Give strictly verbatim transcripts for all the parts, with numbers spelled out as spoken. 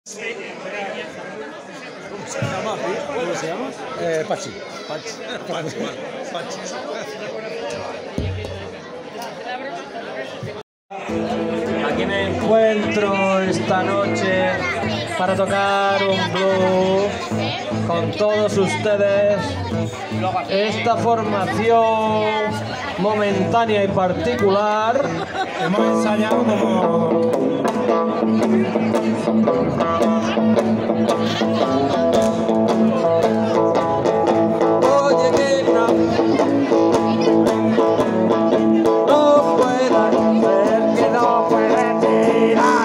¿Cómo se llama? ¿Cómo se llama? Eh, Pachi. Pachi. Pachi. Pachi. Aquí me encuentro esta noche para tocar un blues con todos ustedes. Esta formación momentánea y particular. Hemos ensayado como... Oye, guerra, no puedas ser que no puedes tirar.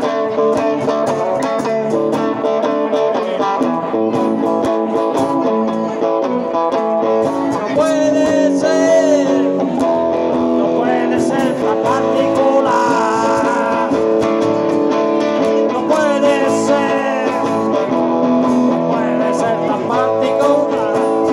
No puede ser, no puede ser tan particular. No puede ser, no puede ser tan particular.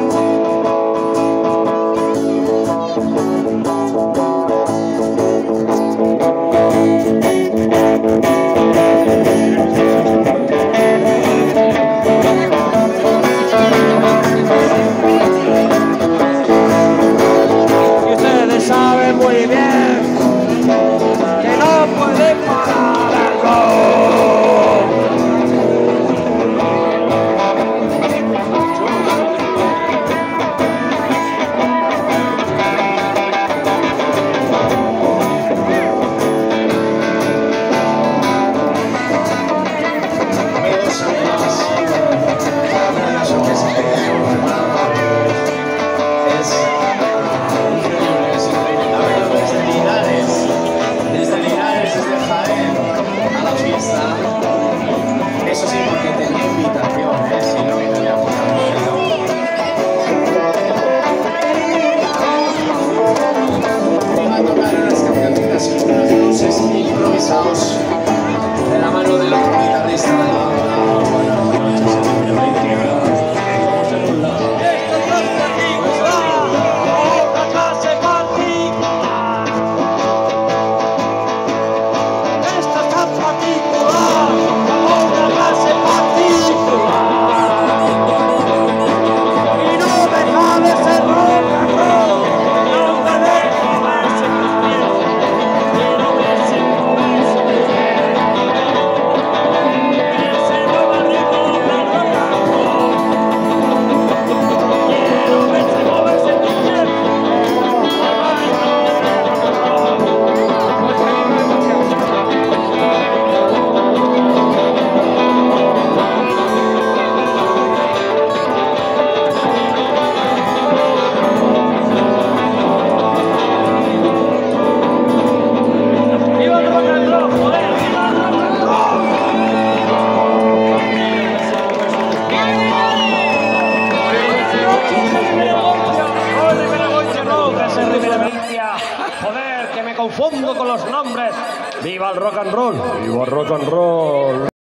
Y ustedes saben muy bien que no pueden parar el gol. Amigos, amigas, una de las sorpresas que tenemos preparadas es increíble, es increíble. Ha venido desde Linares, desde Linares, desde Jaén a la fiesta. Eso sí, porque tenía invitación, ¿eh? Si no, no había apuntado. Iba a tocar unas cancioncitas y unos luces improvisados de la mano del otro guitarrista de la banda. Buenas noches, Emilio Veitia. Otra clase particular. Esta es tan particular, otra clase particular. Y no deja de ser rock and roll, no me dejo moverse mis pies, y no me dejo moverse mis pies. Que se mueva el ritmo del rock and roll. Quiero verse moverse mis pies. ¡Viva el rock and roll, joder! ¡Viva el rock and roll! Joder, que me confundo con los nombres. ¡Viva el rock and roll! ¡Viva el rock and roll!